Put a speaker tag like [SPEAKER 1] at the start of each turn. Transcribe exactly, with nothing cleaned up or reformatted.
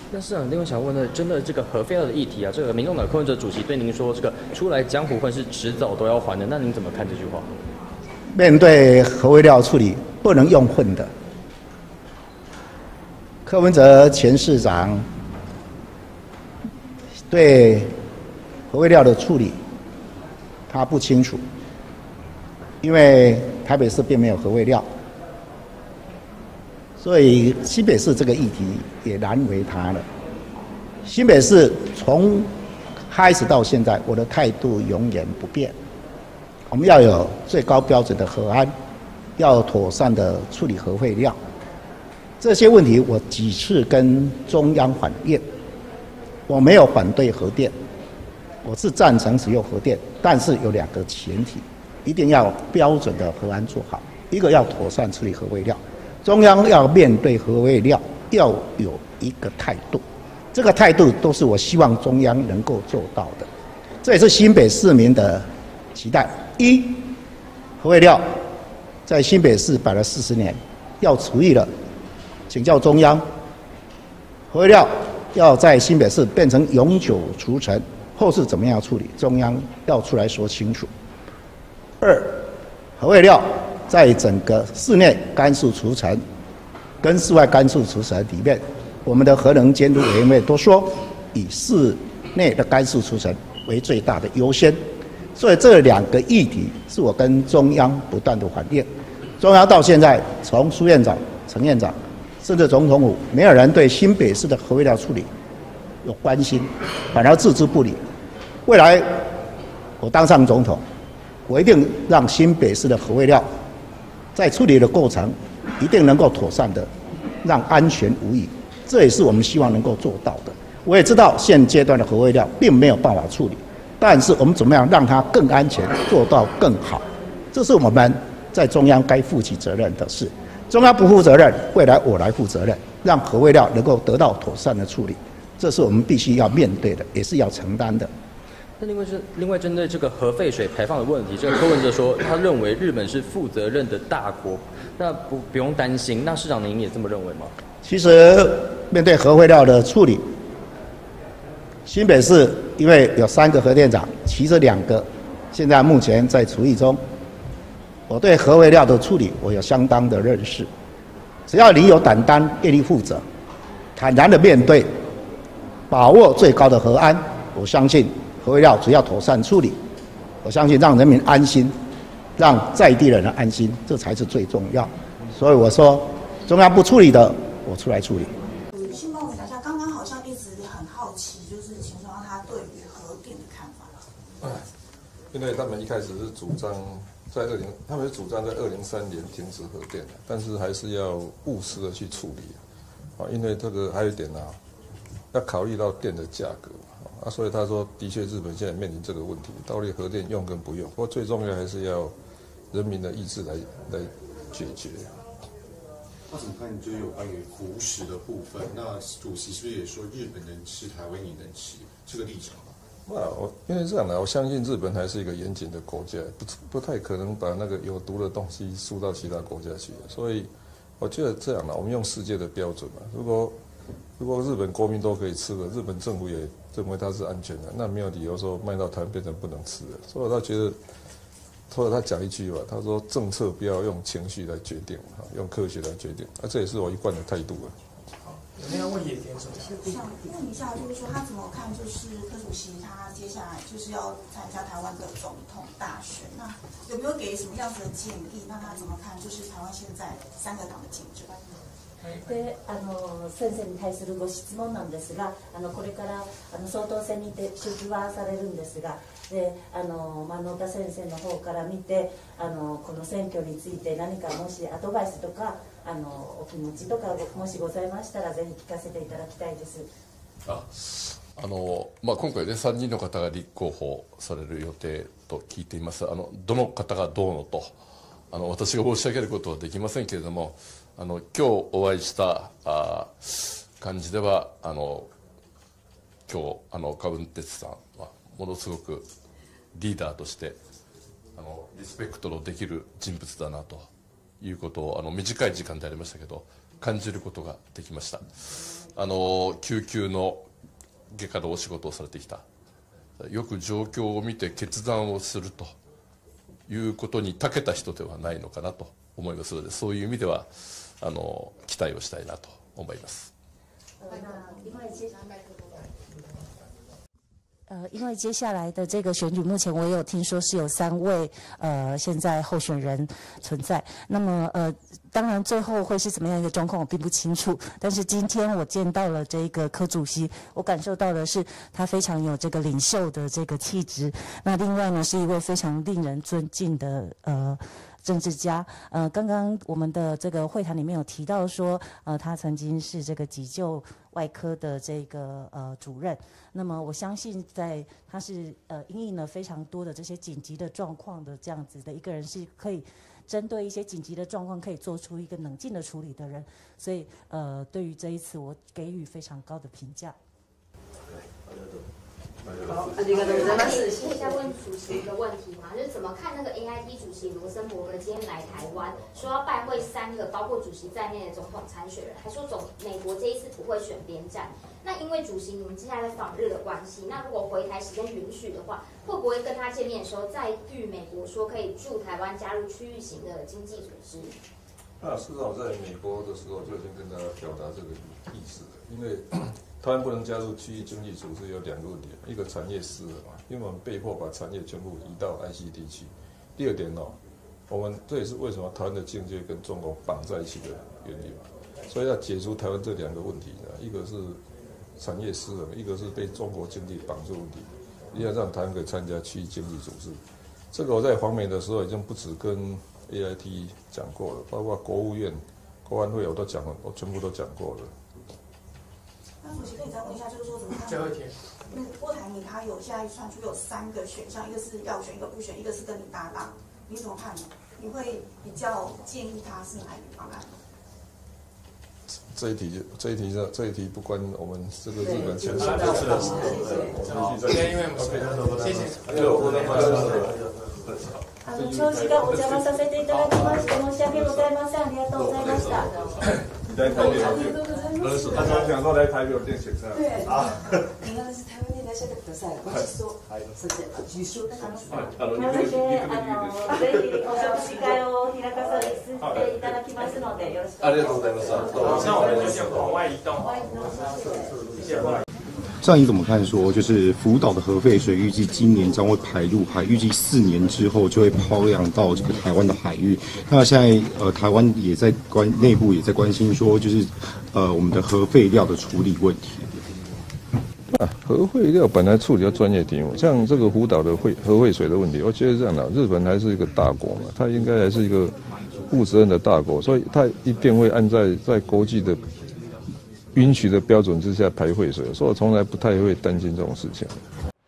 [SPEAKER 1] 那市长，另外想问的，针对这个核废料的议题啊，这个民众党柯文哲主席对您说，这个出来江湖混是迟早都要还的，那您怎么看这句话？
[SPEAKER 2] 面对核废料处理，不能用混的。柯文哲前市长对核废料的处理，他不清楚，因为台北市并没有核废料。所以新北市这个议题也难为他了。新北市从开始到现在，我的态度永远不变。我们要有最高标准的核安，要妥善的处理核废料。这些问题我几次跟中央反映，我没有反对核电，我是赞成使用核电，但是有两个前提，一定要标准的核安做好，一个要妥善处理核废料。中央要面对核废料要有一个态度，这个态度都是我希望中央能够做到的，这也是新北市民的期待。一，核废料在新北市摆了四十年，要处理了，请教中央，核废料要在新北市变成永久储存，后市怎么样处理，中央要出来说清楚。二，核废料在整个室内干式储存跟室外干式储存里面，我们的核能监督委员会都说以室内的干式储存为最大的优先，所以这两个议题是我跟中央不断的反映。中央到现在，从苏院长、陈院长，甚至总统府，没有人对新北市的核废料处理有关心，反而置之不理。未来我当上总统，我一定让新北市的核废料在处理的过程，一定能够妥善的让安全无虞，这也是我们希望能够做到的。我也知道现阶段的核废料并没有办法处理，但是我们怎么样让它更安全，做到更好，这是我们在中央该负起责任的事。中央不负责任，未来我来负责任，让核废料能够得到妥善的处理，这是我们必须要面对的，也是要承担的。
[SPEAKER 1] 那另外是另外针对这个核废水排放的问题，这个柯文哲说，他认为日本是负责任的大国，那不不用担心。那市长您也这么认为吗？
[SPEAKER 2] 其实面对核废料的处理，新北市因为有三个核电厂，其实两个现在目前在处理中。我对核废料的处理，我有相当的认识。只要你有担当、愿意负责、坦然的面对，把握最高的核安，我相信核废料只要妥善处理，我相信让人民安心，让在地人安心，这才是最重要。所以我说，中央不处理的，我出来处理。
[SPEAKER 3] 嗯，先帮我讲一下，刚刚好像一直很好奇，就是请中央他对于核电的看法。
[SPEAKER 4] 因为他们一开始是主张。在二零，他们是主张在二零三年停止核电，但是还是要务实的去处理啊，因为这个还有一点啊，要考虑到电的价格啊，所以他说，的确日本现在面临这个问题，到底核电用跟不用，不过最重要还是要人民的意志来来解决。
[SPEAKER 5] 那怎么看就是有关于核食的部分？那主席是不是也说日本能吃，台湾也能吃这个立场？
[SPEAKER 4] 那我因为这样的，我相信日本还是一个严谨的国家，不不太可能把那个有毒的东西输到其他国家去。所以我觉得这样的，我们用世界的标准嘛。如果如果日本国民都可以吃的，日本政府也认为它是安全的，那没有理由说卖到台湾变成不能吃的。所以他觉得，后来他讲一句吧，他说政策不要用情绪来决定，用科学来决定。啊，这也是我一贯的态度了。
[SPEAKER 6] 我们要问野田总
[SPEAKER 3] 想问一下，就是说他怎么看，就是柯主席他接下来就是要参加台湾的总统大选，那有没有给什么样子的建议？那他怎么看，就是台湾现在三个党的竞争？
[SPEAKER 7] であの先生に対するご質問なんですが、あのこれからあの総統選にて出馬されるんですが、であの、まあ、野田先生の方から見てあのこの選挙について何かもしアドバイスとかあのお気持ちとかもしございましたらぜひ聞かせていただきたいです。
[SPEAKER 8] ああのまあ、今回ねさんにんの方が立候補される予定と聞いています。あのどの方がどうのとあの私が申し上げることはできませんけれども、あの今日お会いしたあ感じではあの今日あのカブンテツさんはものすごくリーダーとしてあのリスペクトのできる人物だなということをあの短い時間でありましたけど感じることができました。あの救急の外科でお仕事をされてきた、よく状況を見て決断をするということに長けた人ではないのかなと思いますので、そういう意味ではあの期待をしたいなと思います。
[SPEAKER 7] 呃，因为接下来的这个选举，目前我也有听说是有三位呃现在候选人存在。那么呃，当然最后会是怎么样一个状况，我并不清楚。但是今天我见到了这个柯主席，我感受到的是他非常有这个领袖的这个气质。那另外呢，是一位非常令人尊敬的呃。政治家，呃，刚刚我们的这个会谈里面有提到说，呃，他曾经是这个急救外科的这个呃主任。那么我相信，在他是呃因应了非常多的这些紧急的状况的这样子的一个人，是可以针对一些紧急的状况可以做出一个冷静的处理的人。所以呃，对于这一次我给予非常高的评价。
[SPEAKER 9] 好，ありがとうございます。现在问主席一个问题嘛，就是怎么看那个 A I T 主席罗森伯格今天来台湾，说要拜会三个包括主席在内的总统参选人，还说总美国这一次不会选边站。那因为主席你们接下来访日的关系，那如果回台时间允许的话，会不会跟他见面的时候再与美国说可以驻台湾加入区域型的经济组织？
[SPEAKER 4] 那事实上，我在美国的时候就已经跟他表达这个意思了，因为台湾不能加入区域经济组织有两个问题，一个产业失衡嘛，因为我们被迫把产业全部移到 I C T 去。第二点哦，我们这也是为什么台湾的经济跟中国绑在一起的原因嘛。所以要解除台湾这两个问题呢，一个是产业失衡，一个是被中国经济绑住问题，一定要让台湾可以参加区域经济组织。这个我在访美的时候已经不止跟 A I T 讲过了，包括国务院、国安会我都讲了，我全部都讲过了。
[SPEAKER 3] 那主席可以再问一下，就是说怎么看？
[SPEAKER 6] 最后一天，
[SPEAKER 3] 那个郭台铭他有现在传出有三个选项，一个是要选，一个不选，一个是跟你搭档，你怎么看呢？你会比较建议他是哪一个方案？
[SPEAKER 4] 这一题，这一题，这这一题不关我们这个日本前线。
[SPEAKER 6] 是的，是的，因为谢谢。
[SPEAKER 7] あの長時間お邪魔させていただきまして申し訳ございません。ありがとうございました。
[SPEAKER 10] 你在台北有变？他刚想说来台北有变选项。
[SPEAKER 11] 对啊。必ず台湾にいらっしゃってください。ごちそう。そして受賞します。
[SPEAKER 7] あのぜひお食事会を開かさせていただきますのでよろしくお願いします。ありがとうございました。
[SPEAKER 6] 那我们就先往外移动。谢谢。
[SPEAKER 12] 这样你怎么看说，就是福岛的核废水预计今年将会排入海，预计四年之后就会抛量到这个台湾的海域。那现在呃，台湾也在关内部也在关心说，就是呃我们的核废料的处理问题。
[SPEAKER 4] 啊，核废料本来处理要专业题目，像这个福岛的废核废水的问题，我觉得这样的，日本还是一个大国嘛，它应该还是一个负责任的大国，所以它一定会按在在国际的允许的标准之下排废水，所以我从来不太会担心这种事情。